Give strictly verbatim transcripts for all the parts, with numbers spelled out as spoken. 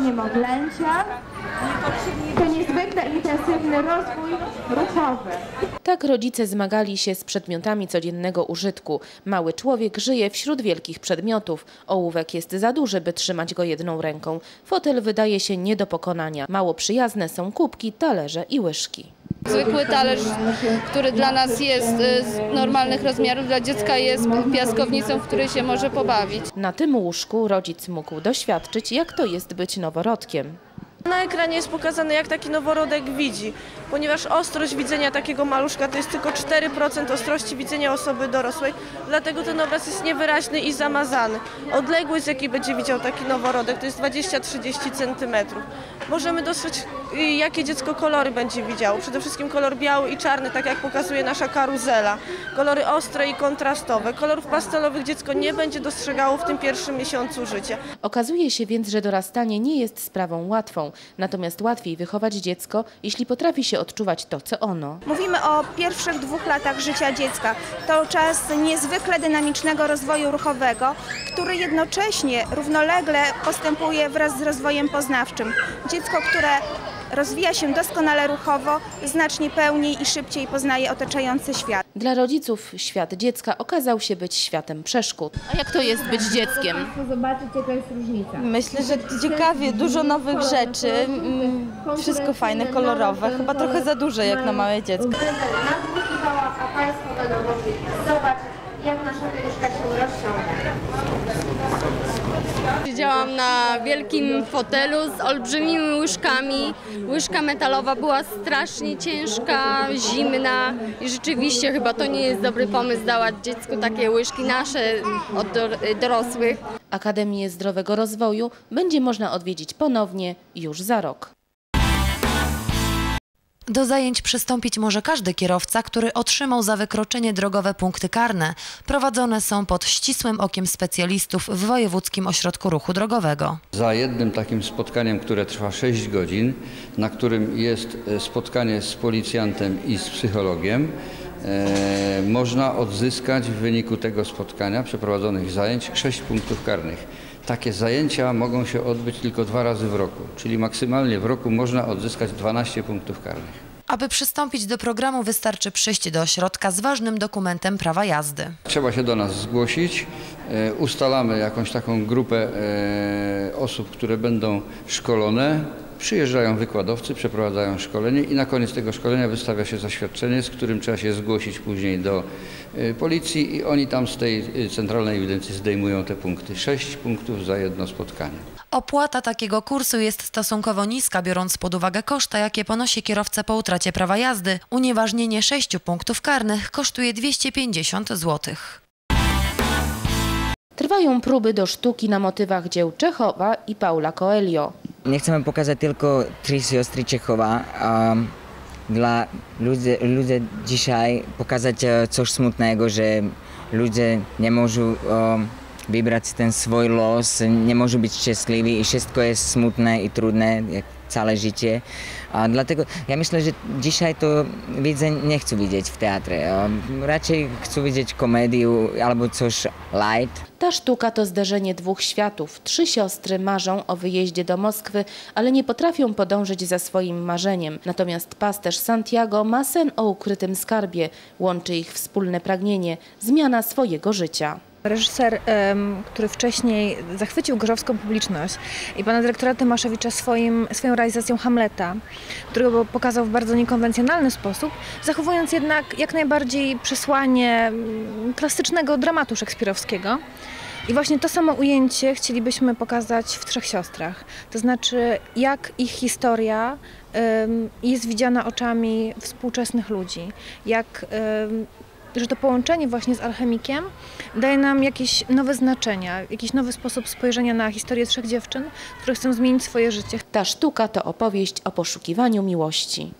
niemowlęcia, to niezwykle intensywny rozwój ruchowy. Tak rodzice zmagali się z przedmiotami codziennego użytku. Mały człowiek żyje wśród wielkich przedmiotów. Ołówek jest za duży, by trzymać go jedną ręką. Fotel wydaje się nie do pokonania. Mało przyjazne są kubki, talerze i łyżki. Zwykły talerz, który dla nas jest z normalnych rozmiarów, dla dziecka jest piaskownicą, w której się może pobawić. Na tym łóżku rodzic mógł doświadczyć, jak to jest być noworodkiem. Na ekranie jest pokazane, jak taki noworodek widzi, ponieważ ostrość widzenia takiego maluszka to jest tylko cztery procent ostrości widzenia osoby dorosłej, dlatego ten obraz jest niewyraźny i zamazany. Odległość, z jakiej będzie widział taki noworodek, to jest dwadzieścia do trzydziestu centymetrów. Możemy dostrzec, jakie dziecko kolory będzie widziało. Przede wszystkim kolor biały i czarny, tak jak pokazuje nasza karuzela. Kolory ostre i kontrastowe. Kolorów pastelowych dziecko nie będzie dostrzegało w tym pierwszym miesiącu życia. Okazuje się więc, że dorastanie nie jest sprawą łatwą. Natomiast łatwiej wychować dziecko, jeśli potrafi się odczuwać to, co ono. Mówimy o pierwszych dwóch latach życia dziecka. To czas niezwykle dynamicznego rozwoju ruchowego, który jednocześnie równolegle postępuje wraz z rozwojem poznawczym. Dziecko, które rozwija się doskonale ruchowo, znacznie pełniej i szybciej poznaje otaczający świat. Dla rodziców świat dziecka okazał się być światem przeszkód. A jak to jest być dzieckiem? Zobaczyć, jaka jest różnica. Myślę, że ciekawie, dużo nowych rzeczy, wszystko fajne, kolorowe, chyba trochę za duże jak na małe dziecko. Nadmuchiwała, a Państwo będą mogli zobaczyć, jak nasza wieruszka się rozciąga. Siedziałam na wielkim fotelu z olbrzymimi łyżkami. Łyżka metalowa była strasznie ciężka, zimna i rzeczywiście chyba to nie jest dobry pomysł dawać dziecku takie łyżki nasze od dorosłych. Akademię Zdrowego Rozwoju będzie można odwiedzić ponownie już za rok. Do zajęć przystąpić może każdy kierowca, który otrzymał za wykroczenie drogowe punkty karne. Prowadzone są pod ścisłym okiem specjalistów w Wojewódzkim Ośrodku Ruchu Drogowego. Za jednym takim spotkaniem, które trwa sześć godzin, na którym jest spotkanie z policjantem i z psychologiem, e, można odzyskać w wyniku tego spotkania, przeprowadzonych zajęć, sześć punktów karnych. Takie zajęcia mogą się odbyć tylko dwa razy w roku, czyli maksymalnie w roku można odzyskać dwanaście punktów karnych. Aby przystąpić do programu, wystarczy przyjść do ośrodka z ważnym dokumentem prawa jazdy. Trzeba się do nas zgłosić, e, ustalamy jakąś taką grupę e, osób, które będą szkolone. Przyjeżdżają wykładowcy, przeprowadzają szkolenie i na koniec tego szkolenia wystawia się zaświadczenie, z którym trzeba się zgłosić później do y, policji i oni tam z tej y, centralnej ewidencji zdejmują te punkty. Sześć punktów za jedno spotkanie. Opłata takiego kursu jest stosunkowo niska, biorąc pod uwagę koszta, jakie ponosi kierowca po utracie prawa jazdy. Unieważnienie sześciu punktów karnych kosztuje dwieście pięćdziesiąt złotych. Trwają próby do sztuki na motywach dzieł Czechowa i Paula Coelho. Nie chcemy pokazać tylko trzy siostry Czechowa. Um, dla ludzi, ludzi dzisiaj pokazać coś smutnego, że ludzie nie mogą um, wybrać ten swój los, nie mogą być szczęśliwi i wszystko jest smutne i trudne, jak całe życie. A dlatego ja myślę, że dzisiaj to widzę, nie chcę widzieć w teatrze. Um, raczej chcę widzieć komedię albo coś light. Ta sztuka to zderzenie dwóch światów. Trzy siostry marzą o wyjeździe do Moskwy, ale nie potrafią podążyć za swoim marzeniem. Natomiast pasterz Santiago ma sen o ukrytym skarbie. Łączy ich wspólne pragnienie – zmiana swojego życia. Reżyser, który wcześniej zachwycił gorzowską publiczność i pana dyrektora Tymaszewicza swoim, swoją realizacją Hamleta, którego pokazał w bardzo niekonwencjonalny sposób, zachowując jednak jak najbardziej przesłanie klasycznego dramatu szekspirowskiego. I właśnie to samo ujęcie chcielibyśmy pokazać w Trzech Siostrach. To znaczy, jak ich historia jest widziana oczami współczesnych ludzi, jak że to połączenie właśnie z alchemikiem daje nam jakieś nowe znaczenia, jakiś nowy sposób spojrzenia na historię trzech dziewczyn, które chcą zmienić swoje życie. Ta sztuka to opowieść o poszukiwaniu miłości.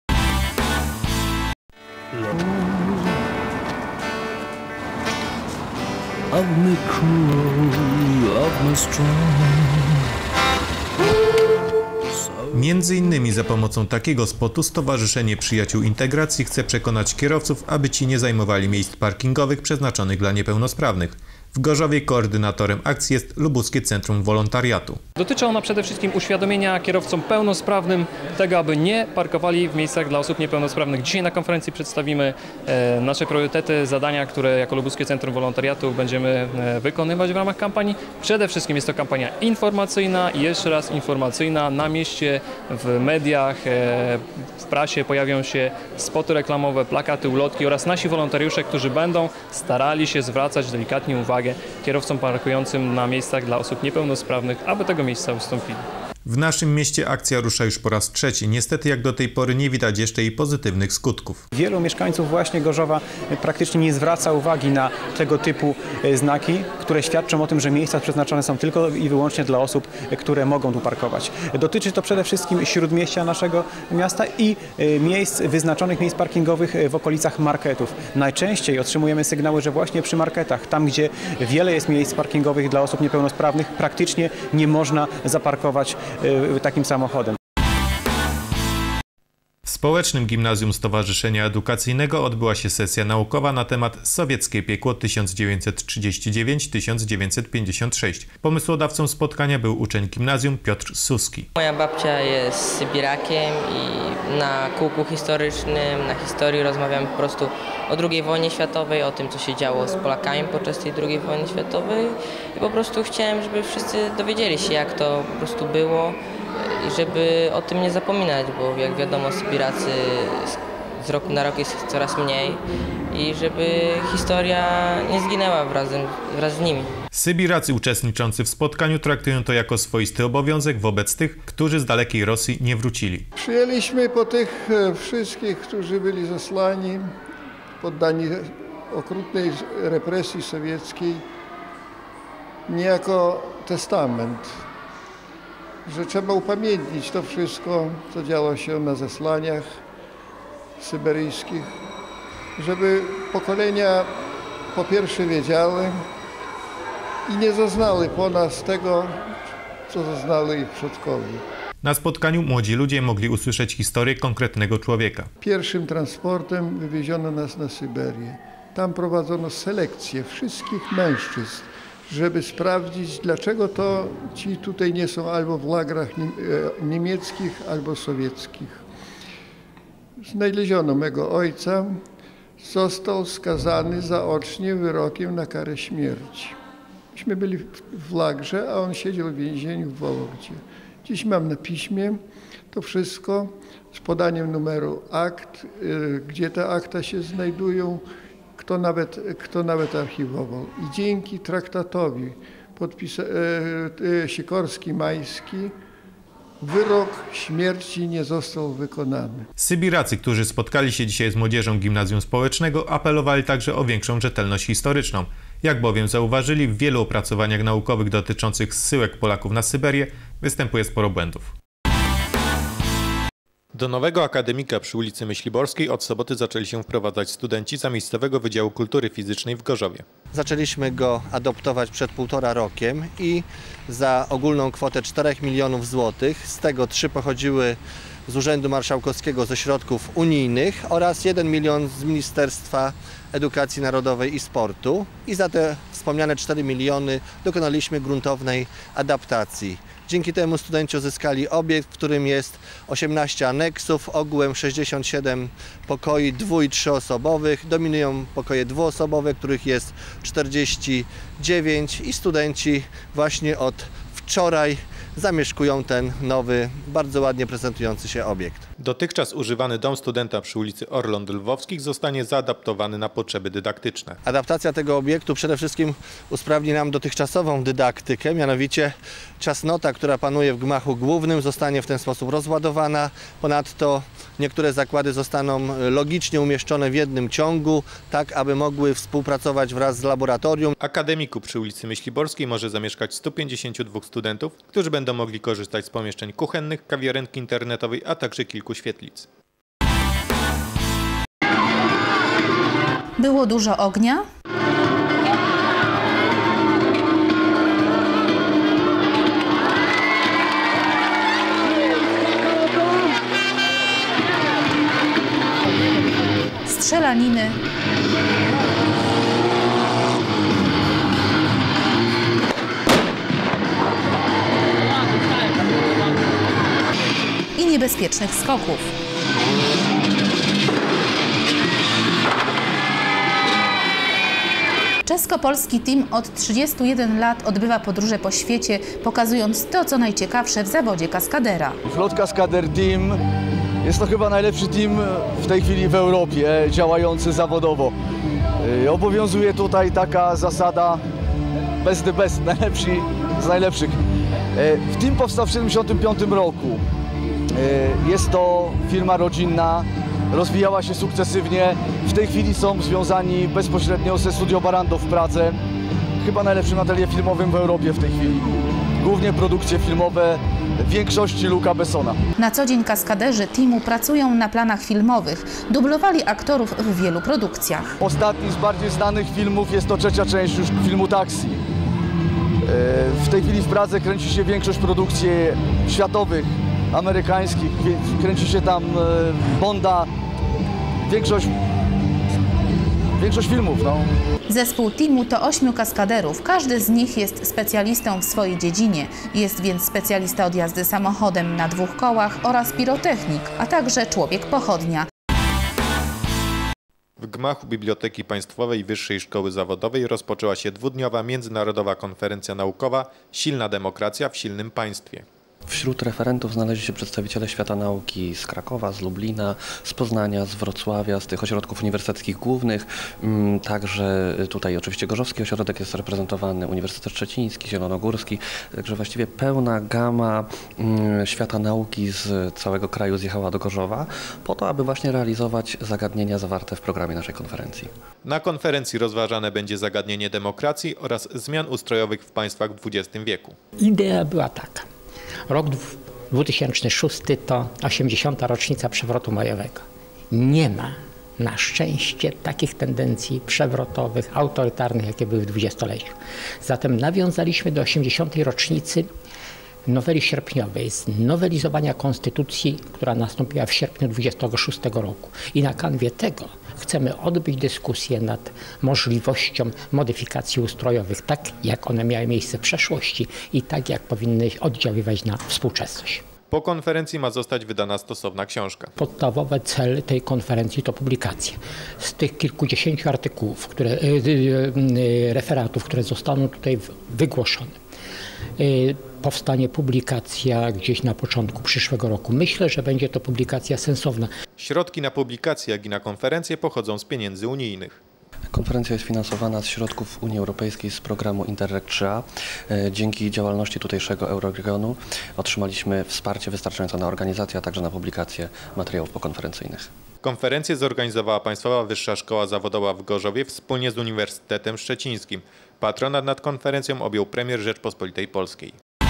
Między innymi za pomocą takiego spotu Stowarzyszenie Przyjaciół Integracji chce przekonać kierowców, aby ci nie zajmowali miejsc parkingowych przeznaczonych dla niepełnosprawnych. W Gorzowie koordynatorem akcji jest Lubuskie Centrum Wolontariatu. Dotyczy ona przede wszystkim uświadomienia kierowcom pełnosprawnym tego, aby nie parkowali w miejscach dla osób niepełnosprawnych. Dzisiaj na konferencji przedstawimy e, nasze priorytety, zadania, które jako Lubuskie Centrum Wolontariatu będziemy e, wykonywać w ramach kampanii. Przede wszystkim jest to kampania informacyjna i jeszcze raz informacyjna. Na mieście, w mediach, e, w prasie pojawią się spoty reklamowe, plakaty, ulotki oraz nasi wolontariusze, którzy będą starali się zwracać delikatnie uwagę kierowcom parkującym na miejscach dla osób niepełnosprawnych, aby tego miejsca ustąpili. W naszym mieście akcja rusza już po raz trzeci. Niestety jak do tej pory nie widać jeszcze jej pozytywnych skutków. Wielu mieszkańców właśnie Gorzowa praktycznie nie zwraca uwagi na tego typu znaki, które świadczą o tym, że miejsca przeznaczone są tylko i wyłącznie dla osób, które mogą tu parkować. Dotyczy to przede wszystkim śródmieścia naszego miasta i miejsc, wyznaczonych miejsc parkingowych w okolicach marketów. Najczęściej otrzymujemy sygnały, że właśnie przy marketach, tam gdzie wiele jest miejsc parkingowych dla osób niepełnosprawnych, praktycznie nie można zaparkować takim samochodem. W Społecznym Gimnazjum Stowarzyszenia Edukacyjnego odbyła się sesja naukowa na temat Sowieckie piekło tysiąc dziewięćset trzydzieści dziewięć do tysiąc dziewięćset pięćdziesiąt sześć. Pomysłodawcą spotkania był uczeń gimnazjum Piotr Suski. Moja babcia jest Sybirakiem i na kółku historycznym, na historii rozmawiamy po prostu o drugiej wojnie światowej, o tym, co się działo z Polakami podczas tej drugiej wojny światowej i po prostu chciałem, żeby wszyscy dowiedzieli się, jak to po prostu było i żeby o tym nie zapominać, bo jak wiadomo, Sybiracy z roku na rok jest coraz mniej i żeby historia nie zginęła wraz, wraz z nimi. Sybiracy uczestniczący w spotkaniu traktują to jako swoisty obowiązek wobec tych, którzy z dalekiej Rosji nie wrócili. Przyjęliśmy po tych wszystkich, którzy byli zesłani, poddani okrutnej represji sowieckiej, niejako testament, że trzeba upamiętnić to wszystko, co działo się na zesłaniach syberyjskich, żeby pokolenia po pierwsze wiedziały i nie zaznały po nas tego, co zaznali ich przodkowie. Na spotkaniu młodzi ludzie mogli usłyszeć historię konkretnego człowieka. Pierwszym transportem wywieziono nas na Syberię. Tam prowadzono selekcję wszystkich mężczyzn, żeby sprawdzić, dlaczego to ci tutaj nie są albo w lagrach niemieckich, albo sowieckich. Znaleziono mego ojca, został skazany zaocznie wyrokiem na karę śmierci. Myśmy byli w lagrze, a on siedział w więzieniu w Wologdzie. Dziś mam na piśmie to wszystko z podaniem numeru akt, gdzie te akta się znajdują, kto nawet, kto nawet archiwował. I dzięki traktatowi podpisa, e, Sikorski-Majski wyrok śmierci nie został wykonany. Sybiracy, którzy spotkali się dzisiaj z młodzieżą Gimnazjum Społecznego, apelowali także o większą rzetelność historyczną. Jak bowiem zauważyli, w wielu opracowaniach naukowych dotyczących zsyłek Polaków na Syberię występuje sporo błędów. Do nowego akademika przy ulicy Myśliborskiej od soboty zaczęli się wprowadzać studenci Zamiejscowego Wydziału Kultury Fizycznej w Gorzowie. Zaczęliśmy go adoptować przed półtora rokiem i za ogólną kwotę czterech milionów złotych, z tego trzy pochodziły z Urzędu Marszałkowskiego ze środków unijnych oraz jeden milion z Ministerstwa Edukacji Narodowej i Sportu. I za te wspomniane cztery miliony dokonaliśmy gruntownej adaptacji. Dzięki temu studenci uzyskali obiekt, w którym jest osiemnaście aneksów, ogółem sześćdziesiąt siedem pokoi dwu- i trzyosobowych. Dominują pokoje dwuosobowe, których jest czterdzieści dziewięć i studenci właśnie od wczoraj zamieszkują ten nowy, bardzo ładnie prezentujący się obiekt. Dotychczas używany dom studenta przy ulicy Orląt Lwowskich zostanie zaadaptowany na potrzeby dydaktyczne. Adaptacja tego obiektu przede wszystkim usprawni nam dotychczasową dydaktykę, mianowicie ciasnota, która panuje w gmachu głównym, zostanie w ten sposób rozładowana. Ponadto niektóre zakłady zostaną logicznie umieszczone w jednym ciągu, tak aby mogły współpracować wraz z laboratorium. Akademiku przy ulicy Myśliborskiej może zamieszkać stu pięćdziesięciu dwóch studentów, którzy będą mogli korzystać z pomieszczeń kuchennych, kawiarenki internetowej, a także kilku świetlic. Było dużo ognia? Strzelaniny. niebezpiecznych skoków. Czesko-polski team od trzydziestu jeden lat odbywa podróże po świecie, pokazując to, co najciekawsze w zawodzie kaskadera. Flot Kaskader Team jest to chyba najlepszy team w tej chwili w Europie, działający zawodowo. Obowiązuje tutaj taka zasada best the best, najlepsi z najlepszych. Team powstał w tysiąc dziewięćset siedemdziesiątym piątym roku. Jest to firma rodzinna, rozwijała się sukcesywnie. W tej chwili są związani bezpośrednio ze Studio Barrandov w Pradze. Chyba najlepszym atelier filmowym w Europie w tej chwili. Głównie produkcje filmowe w większości Luca Bessona. Na co dzień kaskaderzy teamu pracują na planach filmowych. Dublowali aktorów w wielu produkcjach. Ostatni z bardziej znanych filmów jest to trzecia część już filmu Taxi. W tej chwili w Pradze kręci się większość produkcji światowych, amerykańskich. Kręci się tam Bonda, większość, większość filmów. No. Zespół teamu to ośmiu kaskaderów. Każdy z nich jest specjalistą w swojej dziedzinie. Jest więc specjalista od jazdy samochodem na dwóch kołach oraz pirotechnik, a także człowiek pochodnia. W gmachu Biblioteki Państwowej Wyższej Szkoły Zawodowej rozpoczęła się dwudniowa międzynarodowa konferencja naukowa Silna demokracja w silnym państwie. Wśród referentów znaleźli się przedstawiciele świata nauki z Krakowa, z Lublina, z Poznania, z Wrocławia, z tych ośrodków uniwersyteckich głównych. Także tutaj oczywiście Gorzowski Ośrodek jest reprezentowany, Uniwersytet Szczeciński, Zielonogórski. Także właściwie pełna gama świata nauki z całego kraju zjechała do Gorzowa po to, aby właśnie realizować zagadnienia zawarte w programie naszej konferencji. Na konferencji rozważane będzie zagadnienie demokracji oraz zmian ustrojowych w państwach w dwudziestym wieku. Idea była taka. Rok dwa tysiące szósty to osiemdziesiąta rocznica przewrotu majowego. Nie ma na szczęście takich tendencji przewrotowych, autorytarnych, jakie były w dwudziestoleciu. Zatem nawiązaliśmy do osiemdziesiątej rocznicy noweli sierpniowej, z nowelizowania konstytucji, która nastąpiła w sierpniu dwudziestego szóstego roku. I na kanwie tego chcemy odbyć dyskusję nad możliwością modyfikacji ustrojowych, tak jak one miały miejsce w przeszłości i tak jak powinny oddziaływać na współczesność. Po konferencji ma zostać wydana stosowna książka. Podstawowy cel tej konferencji to publikacja. Z tych kilkudziesięciu artykułów, które, referatów, które zostaną tutaj wygłoszone, powstanie publikacja gdzieś na początku przyszłego roku. Myślę, że będzie to publikacja sensowna. Środki na publikację, jak i na konferencję pochodzą z pieniędzy unijnych. Konferencja jest finansowana z środków Unii Europejskiej z programu Interreg trzy A. Dzięki działalności tutejszego Euroregionu otrzymaliśmy wsparcie wystarczające na organizację, a także na publikację materiałów pokonferencyjnych. Konferencję zorganizowała Państwowa Wyższa Szkoła Zawodowa w Gorzowie wspólnie z Uniwersytetem Szczecińskim. Patronat nad konferencją objął premier Rzeczpospolitej Polskiej.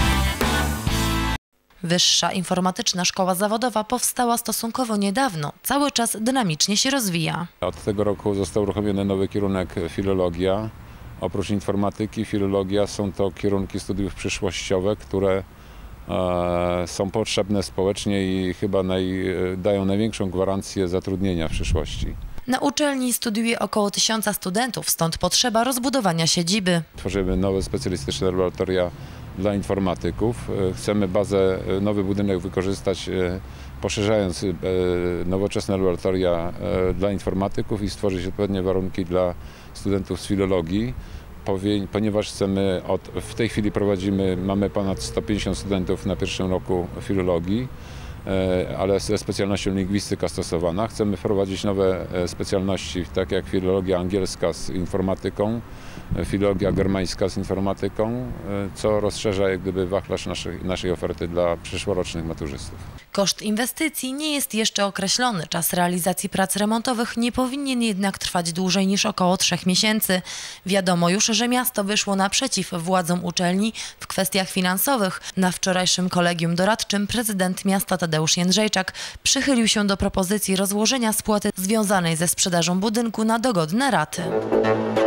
Wyższa Informatyczna Szkoła Zawodowa powstała stosunkowo niedawno. Cały czas dynamicznie się rozwija. Od tego roku został uruchomiony nowy kierunek filologia. Oprócz informatyki, filologia są to kierunki studiów przyszłościowe, które e, są potrzebne społecznie i chyba naj, dają największą gwarancję zatrudnienia w przyszłości. Na uczelni studiuje około tysiąca studentów, stąd potrzeba rozbudowania siedziby. Tworzymy nowe specjalistyczne laboratoria dla informatyków. Chcemy bazę, nowy budynek wykorzystać, poszerzając nowoczesne laboratoria dla informatyków i stworzyć odpowiednie warunki dla studentów z filologii, ponieważ chcemy, od, w tej chwili prowadzimy, mamy ponad sto pięćdziesiąt studentów na pierwszym roku filologii, ale ze specjalnością lingwistyka stosowana. Chcemy wprowadzić nowe specjalności, tak jak filologia angielska z informatyką, filologia germańska z informatyką, co rozszerza jak gdyby wachlarz naszej, naszej oferty dla przyszłorocznych maturzystów. Koszt inwestycji nie jest jeszcze określony. Czas realizacji prac remontowych nie powinien jednak trwać dłużej niż około trzech miesięcy. Wiadomo już, że miasto wyszło naprzeciw władzom uczelni w kwestiach finansowych. Na wczorajszym kolegium doradczym prezydent miasta Tadeusz Jędrzejczak przychylił się do propozycji rozłożenia spłaty związanej ze sprzedażą budynku na dogodne raty.